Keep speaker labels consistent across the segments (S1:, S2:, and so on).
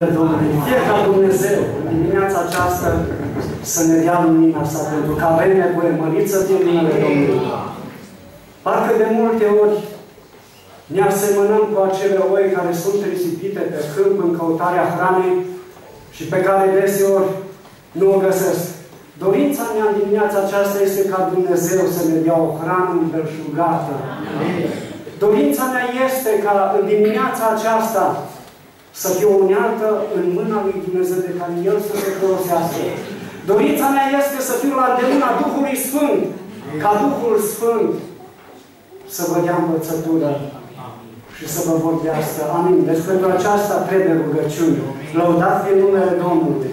S1: Domnului, fie ca Dumnezeu în dimineața aceasta să ne dea lumina sa, pentru că avem nevoie, mărit să fie numele Domnului. Parcă de multe ori ne asemănăm cu acele oi care sunt risipite pe câmp în căutarea hranei și pe care deseori nu o găsesc. Dorința mea în dimineața aceasta este ca Dumnezeu să ne dea o hrană îndelșugată. Dorința mea este ca în dimineața aceasta să fie o unealtă în mâna lui Dumnezeu de care El să se folosească. Dorința mea este să fiu la îndemâna Duhului Sfânt, ca Duhul Sfânt să vă dea învățătură și să vă vorbească. Amin. Deci pentru aceasta trebuie rugăciuni. Lăudat fie numele Domnului.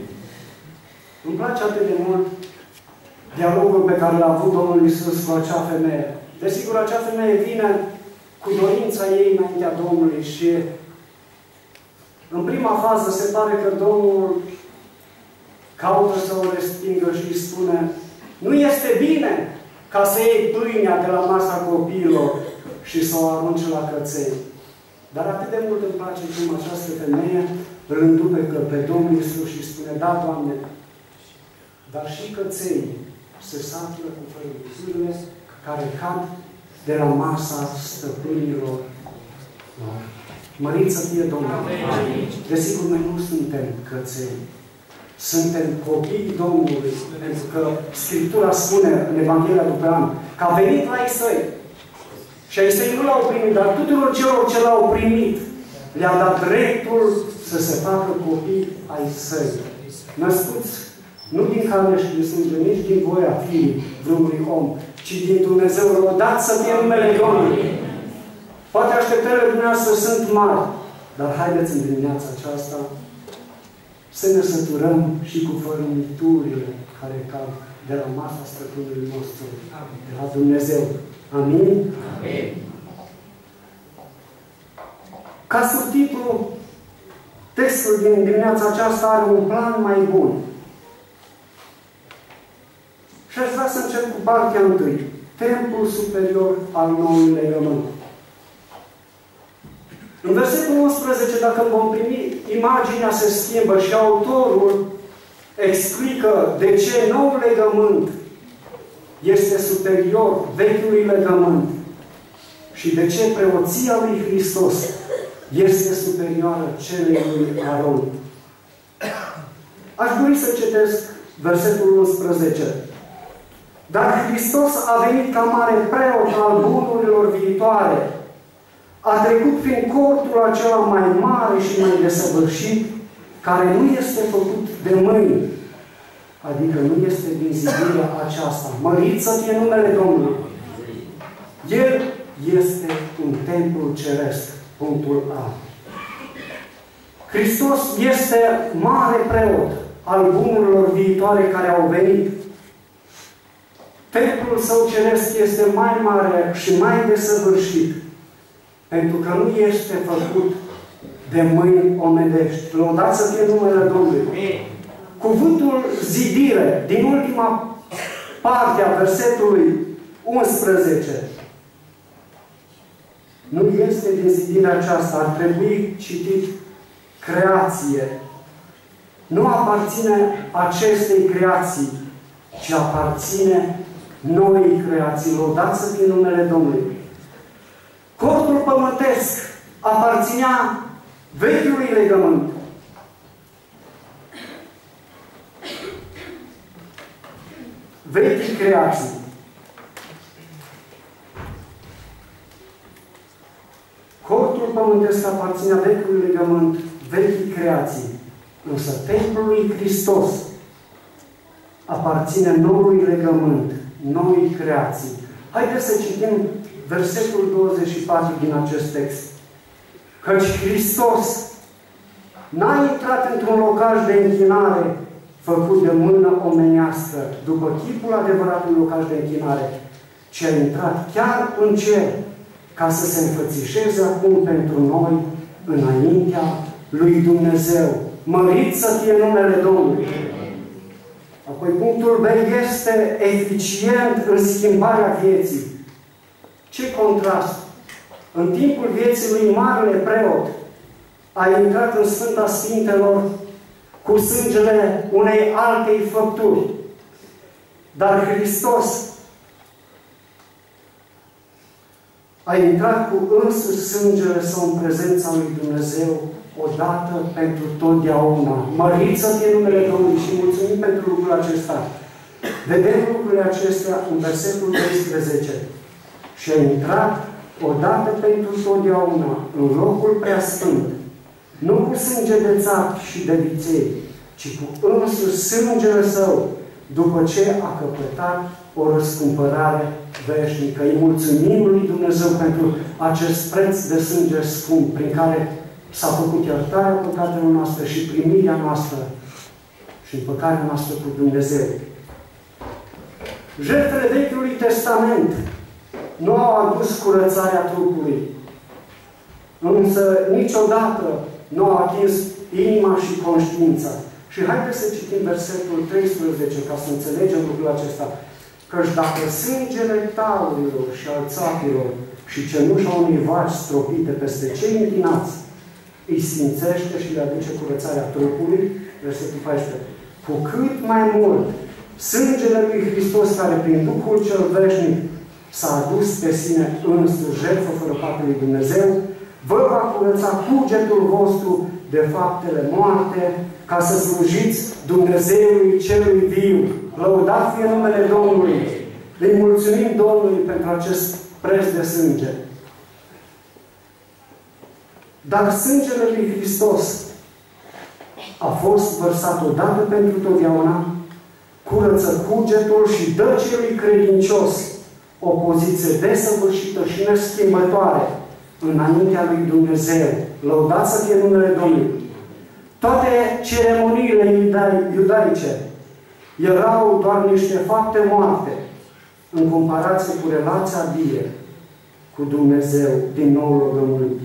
S1: Îmi place atât de mult dialogul pe care l-a avut Domnul Iisus cu acea femeie. Desigur, acea femeie vine cu dorința ei înaintea Domnului și în prima fază se pare că Domnul caută să o respingă și îi spune: nu este bine ca să iei pâinea de la masa copiilor și să o arunci la căței. Dar atât de mult îmi place cum această femeie îl îndupecă pe Domnul Iisus și spune: da, Doamne, dar și căței se saflă cu fărâmițurile care cad de la masa stăpânilor lor. Mărit să fie Domnul. Desigur, noi nu suntem căței. Suntem copii Domnului. Pentru că Scriptura spune în Evanghelia după an că a venit la ei săi. Și ai săi nu l-au primit, dar tuturor celor ce l-au primit le-a dat dreptul să se facă copii ai săi. Născuți nu din carne și din sânge, nici din voia fiii vreunui om, ci din Dumnezeu. Lăudat să fie numele Domnului. Poate așteptările dumneavoastră sunt mari, dar haideți în dimineața aceasta să ne săturăm și cu fărâmiturile care cad de la masa stăpânului nostru, de la Dumnezeu. Amin? Amin. Ca subtitlu, textul din dimineața aceasta are un plan mai bun. Și aș vrea să încep cu partea întâi. Templul superior al noului legământ. În versetul 11, dacă vom primi, imaginea se schimbă și autorul explică de ce noul legământ este superior vechiului legământ și de ce preoția lui Hristos este superioară celei lui Aron. Aș dori să citesc versetul 11. Dar Hristos a venit ca mare preot al bunurilor viitoare. A trecut prin cortul acela mai mare și mai desăvârșit, care nu este făcut de mâini. Adică nu este din zidirea aceasta. Mărit să fie numele Domnului. El este un templu ceresc. Punctul A. Hristos este mare preot al bunurilor viitoare care au venit. Templul său ceresc este mai mare și mai desăvârșit, pentru că nu este făcut de mâini omenești. Lăudat să fie numele Domnului. Cuvântul zidire, din ultima parte a versetului 11, nu este din zidirea aceasta. Ar trebui citit creație. Nu aparține acestei creații, ci aparține noii creații. Lăudat să fie numele Domnului. Cortul pământesc aparținea vechiului legământ. Vechii creații. Cortul pământesc aparținea vechiului legământ, vechii creații. Însă templul lui Hristos aparține noului legământ, noii creații. Haideți să citim versetul 24 din acest text. Căci Hristos n-a intrat într-un locaș de închinare făcut de mână omenească, după chipul adevăratului locaș de închinare, ci a intrat chiar în cer, ca să se înfățișeze acum pentru noi înaintea lui Dumnezeu. Mărit să fie numele Domnului. Apoi punctul B este eficient în schimbarea vieții. Ce contrast! În timpul vieții lui marele preot, a intrat în Sfânta Sfintelor cu sângele unei altei făpturi. Dar Hristos a intrat cu însuși sângele Său în prezența lui Dumnezeu odată pentru totdeauna. Mărit să fie numele Domnului și mulțumim pentru lucrul acesta. Vedem lucrurile acestea în versetul 13. Și a intrat odată pentru totdeauna în locul preasfânt, nu cu sânge de țap și de viței, ci cu însuși sângele Său, după ce a căpătat o răscumpărare veșnică. Îi mulțumim lui Dumnezeu pentru acest preț de sânge scump, prin care s-a făcut iertarea păcatelor noastre și primirea noastră și împăcarea noastră cu Dumnezeu. Jertfele Vechiului Testament nu au adus curățarea trupului, însă niciodată nu au atins inima și conștiința. Și haideți să citim versetul 13 ca să înțelegem lucrul acesta. Căci dacă sângele taurilor și al țapilor și cenușa unei vaci stropite peste cei întinați îi sfințește și le aduce curățarea trupului, versetul 14, cu cât mai mult sângele lui Hristos, care prin Duhul cel veșnic s-a adus pe sine însuși jertfă fără pată lui Dumnezeu, vă va curăța cugetul vostru de faptele moarte, ca să slujiți Dumnezeului celui viu. Lăudat fie numele Domnului! Îi mulțumim Domnului pentru acest preț de sânge. Dar sângele lui Hristos a fost vărsat odată pentru totdeauna, curăță cugetul și dă celui credincios o poziție desăvârșită și neschimbătoare înaintea lui Dumnezeu. Lăudat să fie numele Domnului! Toate ceremoniile iudaice erau doar niște fapte moarte în comparație cu relația vie cu Dumnezeu din noul legământ.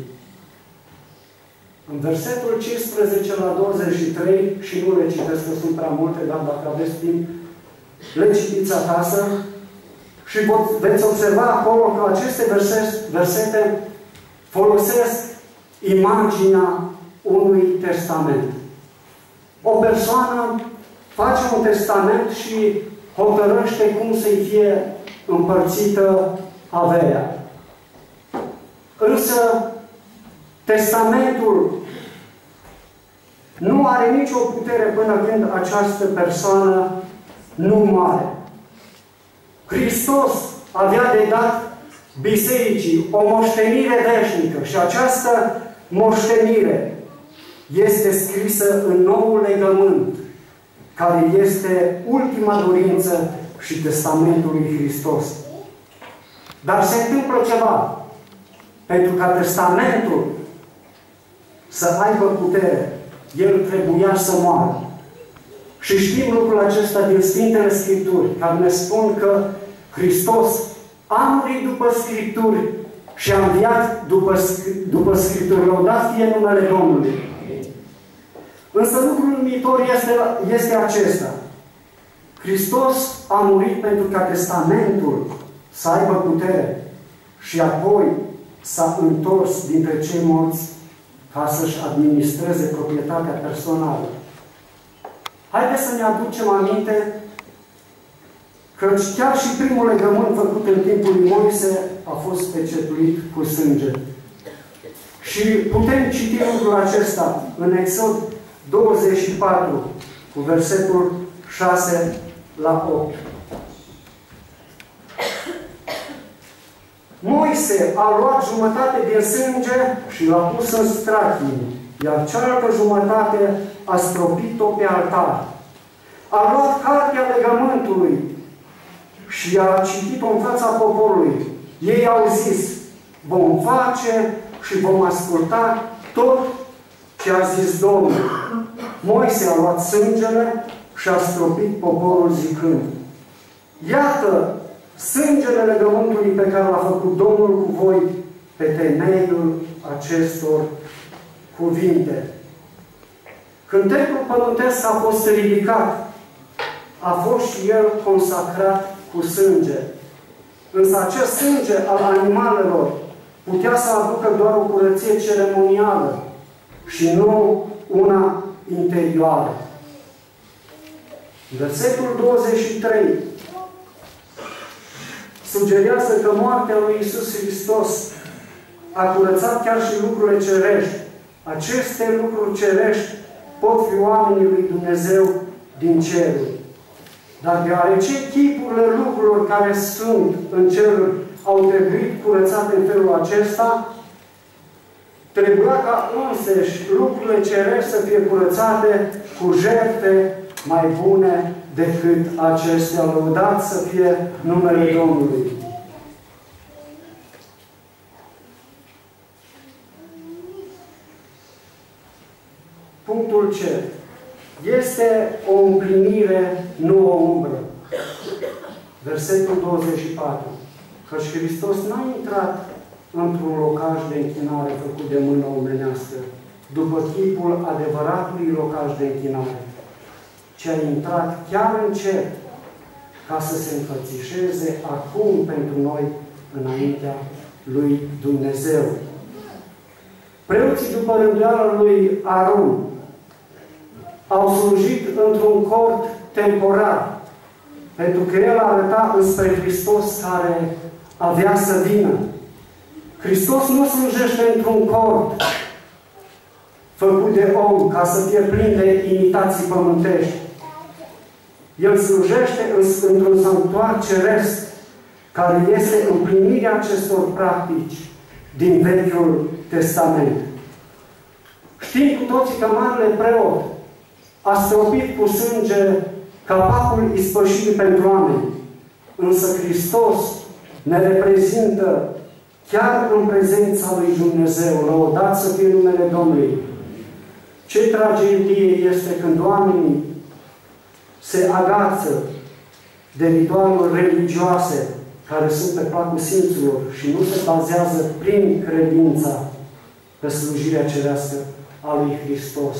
S1: În versetul 15 la 23, și nu le citesc, că sunt prea multe, dar dacă aveți timp, le citiți acasă și veți observa acolo că aceste versete folosesc imaginea unui testament. O persoană face un testament și hotărăște cum să-i fie împărțită averea. Însă, testamentul nu are nicio putere până când această persoană nu moare. Hristos avea de dat bisericii o moștenire veșnică și această moștenire este scrisă în noul legământ, care este ultima dorință și testamentul lui Hristos. Dar se întâmplă ceva. Pentru ca testamentul să aibă putere, el trebuia să moară. Și știm lucrul acesta din Sfintele Scripturi, care ne spun că Hristos a murit după Scripturi și a înviat după Scripturi. Lăudat fie numele Domnului. Însă lucrul următor este acesta. Hristos a murit pentru ca testamentul să aibă putere și apoi s-a întors dintre cei morți ca să-și administreze proprietatea personală. Haideți să ne aducem aminte că chiar și primul legământ făcut în timpul lui Moise a fost pecetuit cu sânge. Și putem citi lucrul acesta în Exod 24, cu versetul 6 la 8. Moise a luat jumătate din sânge și l-a pus în strachii, iar cealaltă jumătate a stropit-o pe altar. A luat cartea legământului și a citit-o în fața poporului. Ei au zis, vom face și vom asculta tot ce a zis Domnul. Moise a luat sângele și a stropit poporul zicând, iată sângele legământului pe care l-a făcut Domnul cu voi pe temeiul acestor cuvinte. Când templul pământesc a fost ridicat, a fost și el consacrat cu sânge. Însă acest sânge al animalelor putea să aducă doar o curăție ceremonială, și nu una interioară. Versetul 23 sugerează că moartea lui Iisus Hristos a curățat chiar și lucrurile cerești. Aceste lucruri cerești pot fi oamenii lui Dumnezeu din ceruri. Dar deoarece chipurile lucrurilor care sunt în ceruri au trebuit curățate în felul acesta, trebuia ca înseși lucrurile cerești să fie curățate cu jertfe mai bune decât acestea. Lăudat să fie numele Domnului. Punctul C. Este o împlinire, nu o umbră. Versetul 24. Căci Hristos n-a intrat într-un locaș de închinare făcut de mână omenească, după chipul adevăratului locaș de închinare, ci a intrat chiar în cer, ca să se înfățișeze acum pentru noi înaintea lui Dumnezeu. Preoții după rânduiala lui Aron au slujit într-un cort temporar, pentru că el arăta înspre Hristos care avea să vină. Hristos nu slujește într-un cort făcut de om ca să fie plin de imitații pământești. El slujește într-un sanctuar ceresc, care este împlinirea acestor practici din Vechiul Testament. Știm cu toții că marele preot a stropit cu sânge capacul ispășirii pentru oameni. Însă Hristos ne reprezintă chiar în prezența lui Dumnezeu. Lăudat să fie numele Domnului. Ce tragedie este când oamenii se agață de ritualuri religioase care sunt pe placul simțurilor și nu se bazează prin credința pe slujirea cerească a lui Hristos.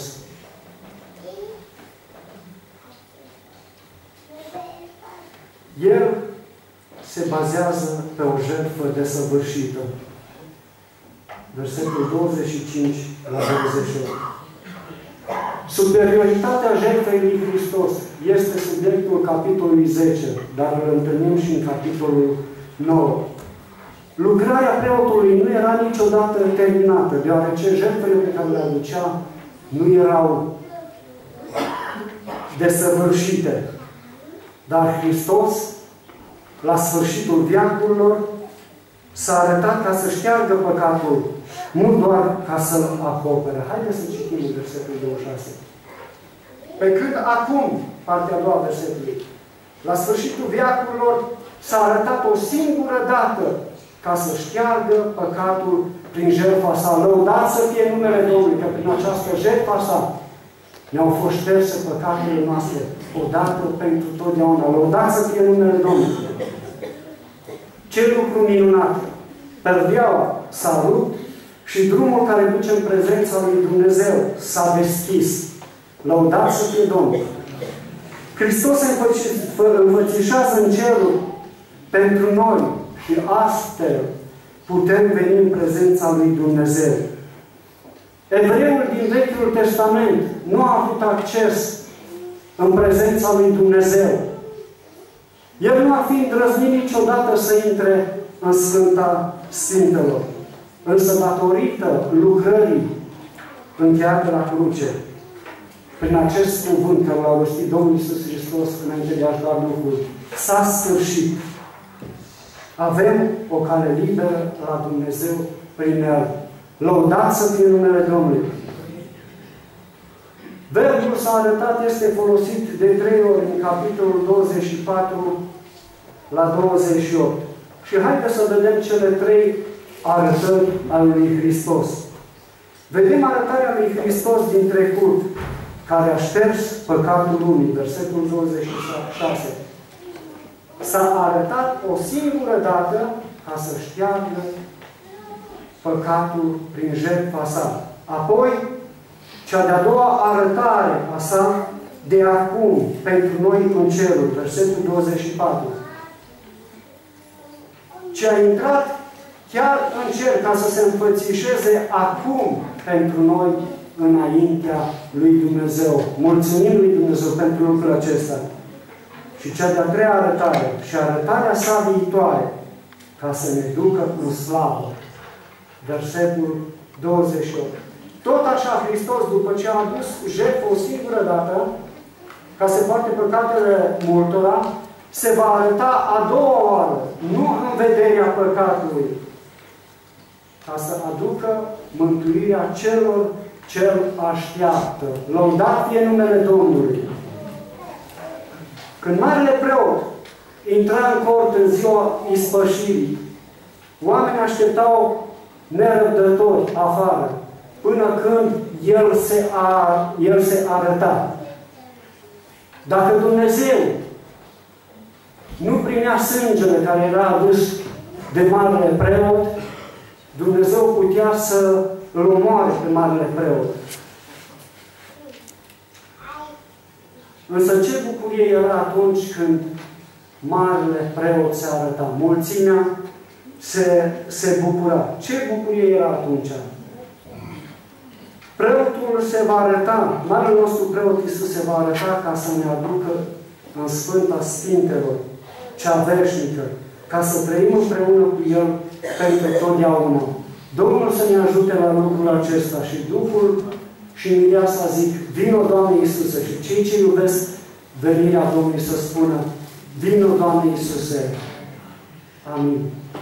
S1: El se bazează pe o jertfă desăvârșită. Versetul 25 la 28. Superioritatea jertfei lui Hristos este subiectul capitolului 10, dar îl întâlnim și în capitolul 9. Lucrarea preotului nu era niciodată terminată, deoarece jertfele pe care le aducea nu erau desăvârșite. Dar Hristos, la sfârșitul veacurilor, s-a arătat ca să șteargă păcatul, nu doar ca să-l acopere. Haideți să citim versetul 26. Pe când acum, partea a doua versetului, la sfârșitul veacurilor s-a arătat o singură dată ca să șteargă păcatul prin jertfa sa. Lăudat să fie numele Domnului, că prin această jertfa sa ne-au fost șterse păcatele noastre odată pentru totdeauna. Lăudat să fie numele Domnului. Ce lucru minunat! Perdeaua s-a rupt și drumul care duce în prezența lui Dumnezeu s-a deschis. Lăudat să fie Domnul! Hristos se înfățișează în cerul pentru noi și astfel putem veni în prezența lui Dumnezeu. Evreul din Vechiul Testament nu a avut acces în prezența lui Dumnezeu. El nu a fi îndrăznit niciodată să intre în Sfânta Sfintelor. Însă, datorită lucrării încheiate la cruce, prin acest cuvânt care l-a rostit Domnul Iisus Hristos înainte de a-și da Duhul, s-a sfârșit. Avem o cale liberă la Dumnezeu prin El. Lăudat să fie numele Domnului. Verbul s-a arătat este folosit de 3 ori în capitolul 24 la 28. Și haideți să vedem cele 3 arătări ale lui Hristos. Vedem arătarea lui Hristos din trecut, care a șters păcatul lumii, versetul 26. S-a arătat o singură dată ca să șteargă păcatul prin jertfa sa. Apoi, cea de-a doua arătare a sa de acum pentru noi în cerul, versetul 24. Ce a intrat chiar în cer ca să se înfățișeze acum pentru noi înaintea lui Dumnezeu. Mulțumim lui Dumnezeu pentru lucrul acesta. Și cea de-a treia arătare, și arătarea sa viitoare, ca să ne ducă în slavă. Versetul 28. Tot așa Hristos, după ce a adus jertfă o singură dată, ca să poarte păcatele multora, se va arăta a doua oară, nu în vederea păcatului, ca să aducă mântuirea celor ce îl așteaptă. Lăudat fie numele Domnului. Când Marele Preot intra în cort în ziua ispășirii, oamenii așteptau nerăbdători afară, până când el se arăta. Dacă Dumnezeu nu primea sângele care era adus de Marele Preot, Dumnezeu putea să îl omoare pe Marele Preot. Însă ce bucurie era atunci când Marele Preot se arăta? Mulțimea se bucura. Ce bucurie era atunci? Preotul se va arăta, Marele nostru Preot Iisus se va arăta ca să ne aducă în Sfânta Sfintelor, cea veșnică, ca să trăim împreună cu El pentru totdeauna. Domnul să ne ajute la lucrul acesta și Duhul și Mireasa zic, vino, Doamne Iisuse, și cei ce iubesc venirea Domnului să spună, vino, Doamne Iisuse. Amin.